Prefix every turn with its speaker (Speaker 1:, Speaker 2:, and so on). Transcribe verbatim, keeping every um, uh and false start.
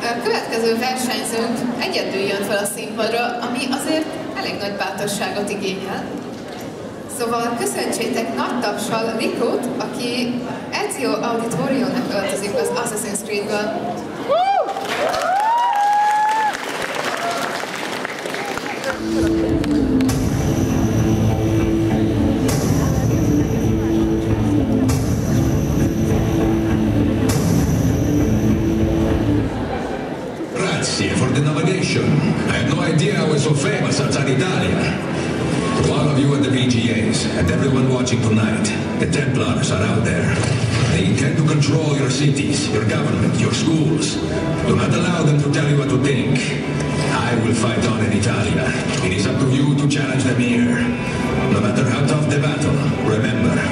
Speaker 1: következő versenyzőnk egyedül jön fel a színpadra, ami azért elég nagy bátorságot igényel. Szóval köszöntsétek nagy tapssal Ricót, aki Ezio Auditorio-nak öltözik az Assassin's Creed-ből.
Speaker 2: Grazie for the navigation. I had no idea I was so famous outside Italia. To all of you at the V G As, and everyone watching tonight, the Templars are out there. They intend to control your cities, your government, your schools. Do not allow them to tell you what to think. I will fight on in Italia. It is up to you to challenge them here. No matter how tough the battle, remember,